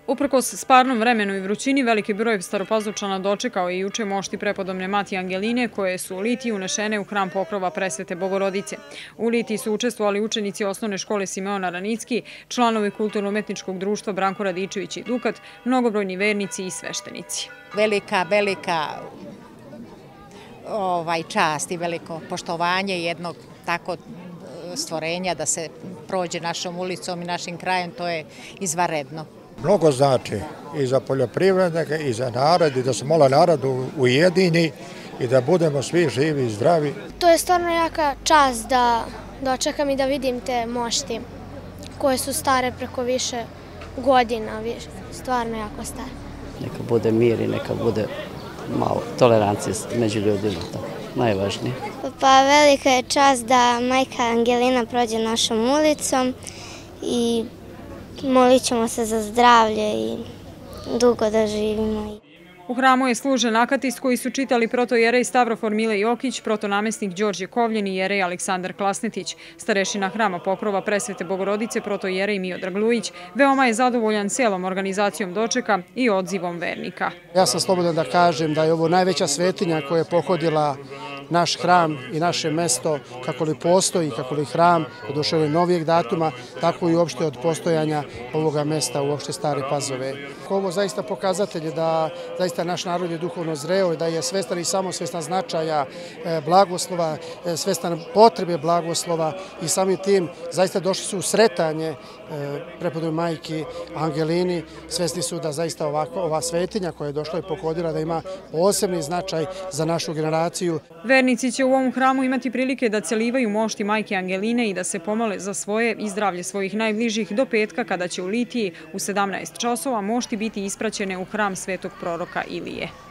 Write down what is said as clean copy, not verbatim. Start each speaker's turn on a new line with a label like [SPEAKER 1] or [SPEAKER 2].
[SPEAKER 1] Uprkos sparnom vremenu i vrućini, veliki broj Staropazovčana dočekao je juče mošti prepodobne Matije Angeline, koje su u litiji unešene u hram pokrova Presvete Bogorodice. U litiji su učestvovali učenici osnovne škole Simeon Ranicki, članovi Kulturno-umetničkog društva Branko Radičević i Dukat, mnogobrojni vernici i sveštenici.
[SPEAKER 2] Velika čast i veliko poštovanje jednog tako stvorenja da se prođe našom ulicom i našim krajem, to je izvanredno.
[SPEAKER 3] Mnogo znači i za poljoprivrednike i za narod i da se malo narod ujedini i da budemo svi živi i zdravi.
[SPEAKER 4] To je stvarno jaka čast da dočekam i da vidim te mošti koje su stare preko više godina, stvarno jako stare.
[SPEAKER 5] Neka bude mir i neka bude malo tolerancije među ljudima, to najvažnije.
[SPEAKER 6] Pa velika je čast da majka Angelina prođe našom ulicom i molit ćemo se za zdravlje i dugo da živimo.
[SPEAKER 1] U hramu je služen akatist koji su čitali protojerej Stavrofor Mile Jokić, protonamestnik Đorđe Kovljen i jerej Aleksandar Klasnetić. Starešina hrama pokrova Presvete Bogorodice, protojerej Miodrag Lujić, veoma je zadovoljan celom organizacijom dočeka i odzivom vernika.
[SPEAKER 7] Ja sam slobodan da kažem da je ovo najveća svetinja koja je pohodila naš hram i naše mesto, kako li postoji, kako li hram od došle novijeg datuma, tako i uopšte od postojanja ovoga mesta uopšte Stare Pazove. Ovo zaista pokazatelj da zaista naš narod je duhovno zreo i da je svestan i samosvestan značaja blagoslova, svestan potrebe blagoslova i samim tim zaista došli su u sretanje prepodobne majki Angelini. Svesni su da zaista ova svetinja koja je došla i pohodila da ima posebni značaj za našu generaciju.
[SPEAKER 1] Vernici će u ovom hramu imati prilike da celivaju mošti majke Angeline i da se pomole za svoje i zdravlje svojih najbližih do petka kada će u litiji u 17 časova mošti biti ispraćene u hram svetog proroka Ilije.